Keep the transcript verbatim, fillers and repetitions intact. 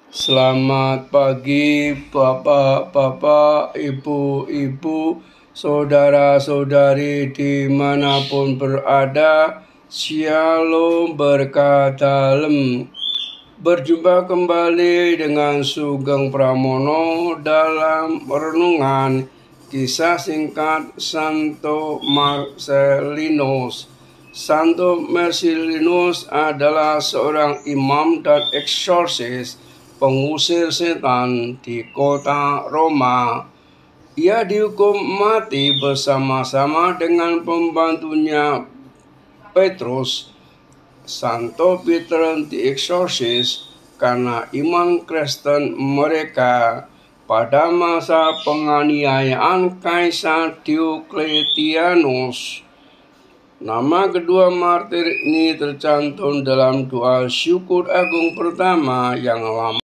Selamat pagi Bapak-Bapak, Ibu-Ibu, Saudara-saudari dimanapun berada. Shalom berkat dalem. Berjumpa kembali dengan Sugeng Pramono dalam renungan kisah singkat Santo Marcellinus. Santo Marcellinus adalah seorang imam dan eksorsis pengusir setan di kota Roma. Ia dihukum mati bersama-sama dengan pembantunya Petrus. Santo Peter dieksorsis karena iman Kristen mereka pada masa penganiayaan Kaisar Diocletianus. Nama kedua martir ini tercantum dalam doa syukur agung pertama yang lama